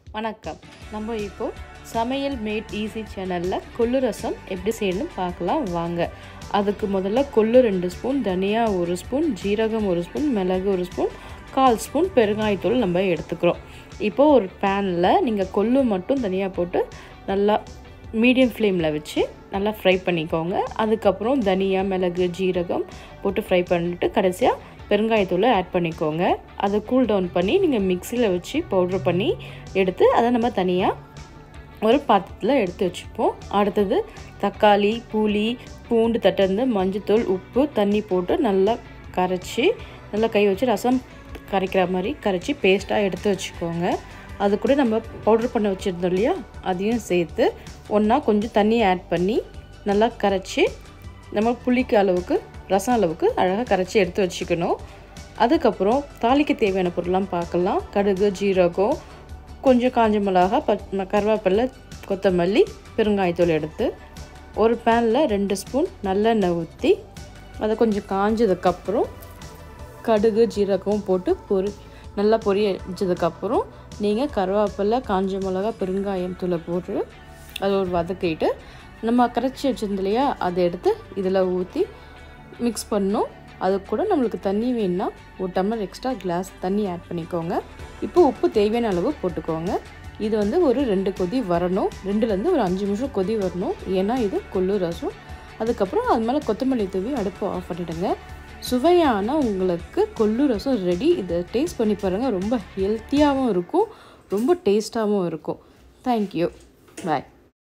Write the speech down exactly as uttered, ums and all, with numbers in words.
வணக்கம். நம்ம இப்போ சமையல் மேட் ஈஸி சேனலில் கொள்ளு ரசம் எப்படி செய்யணும் பார்க்கலாம் வாங்க. அதுக்கு முதல்ல கொள்ளு ரெண்டு ஸ்பூன், தனியா ஒரு ஸ்பூன், ஜீரகம் ஒரு ஸ்பூன், மிளகு ஒரு ஸ்பூன், கால் ஸ்பூன் பெருங்காயத்தூள் நம்ம எடுத்துக்கிறோம். இப்போது ஒரு பேனில் நீங்கள் கொள்ளு மட்டும் தனியாக போட்டு நல்லா மீடியம் ஃப்ளேமில் வச்சு நல்லா ஃப்ரை பண்ணிக்கோங்க. அதுக்கப்புறம் தனியா, மிளகு, ஜீரகம் போட்டு ஃப்ரை பண்ணிவிட்டு கடைசியாக பெருங்காயத்தூளை ஆட் பண்ணிக்கோங்க. அதை கூல் டவுன் பண்ணி நீங்கள் மிக்சியில் வச்சு பவுட்ரு பண்ணி எடுத்து அதை நம்ம தனியாக ஒரு பாத்திரத்தில் எடுத்து வச்சுப்போம். அடுத்தது தக்காளி, புளி, பூண்டு தட்டந்து, மஞ்சத்தூள், உப்பு, தண்ணி போட்டு நல்லா கரைச்சி நல்லா கை வச்சு ரசம் கரைக்கிற மாதிரி கரைச்சி பேஸ்ட்டாக எடுத்து வச்சுக்கோங்க. அது கூட நம்ம பவுட்ரு பண்ண வச்சுருந்தோம் இல்லையா, அதையும் சேர்த்து ஒன்றா கொஞ்சம் தண்ணி ஆட் பண்ணி நல்லா கரைச்சி நம்ம புளிக்கு அளவுக்கு ரசம் அளவுக்கு அழகாக கரைச்சி எடுத்து வச்சுக்கணும். அதுக்கப்புறம் தாளிக்க தேவையான பொருள்லாம் பார்க்கலாம். கடுகு, ஜீரகம், கொஞ்சம் காஞ்ச மிளகா, பச் கருவேப்பிலை, கொத்தமல்லி, பெருங்காயத்தூள் எடுத்து ஒரு பேனில் ரெண்டு ஸ்பூன் நல்லெண்ணெய் ஊற்றி அதை கொஞ்சம் காஞ்சதுக்கப்புறம் கடுகு, ஜீரகம் போட்டு பொரி நல்லா பொரிய வச்சதுக்கப்புறம் நீங்கள் கருவேப்பிலை, காஞ்ச மிளகா, பெருங்காயம் தூளை போட்டு அதை ஒரு வதக்கிட்டு நம்ம கரைச்சி வச்சுருந்தோம் இல்லையா, அதை எடுத்து இதில் ஊற்றி மிக்ஸ் பண்ணணும். அது கூட நம்மளுக்கு தண்ணி வேணுன்னா ஒரு டம்ளர் எக்ஸ்ட்ரா கிளாஸ் தண்ணி ஆட் பண்ணிக்கோங்க. இப்போ உப்பு தேவையான அளவு போட்டுக்கோங்க. இது வந்து ஒரு ரெண்டு கொதி வரணும், ரெண்டுலேருந்து ஒரு அஞ்சு நிமிஷம் கொதி வரணும், ஏன்னா இது கொள்ளு ரசம். அதுக்கப்புறம் அது மேலே கொத்தமல்லி தூவி அடுப்பு ஆஃப் பண்ணிவிடுங்க. சுவையான உங்களுக்கு கொள்ளு ரசம் ரெடி. இதை டேஸ்ட் பண்ணி பாருங்கள். ரொம்ப ஹெல்த்தியாகவும் இருக்கும், ரொம்ப டேஸ்ட்டாகவும் இருக்கும். தேங்க்யூ. பாய்.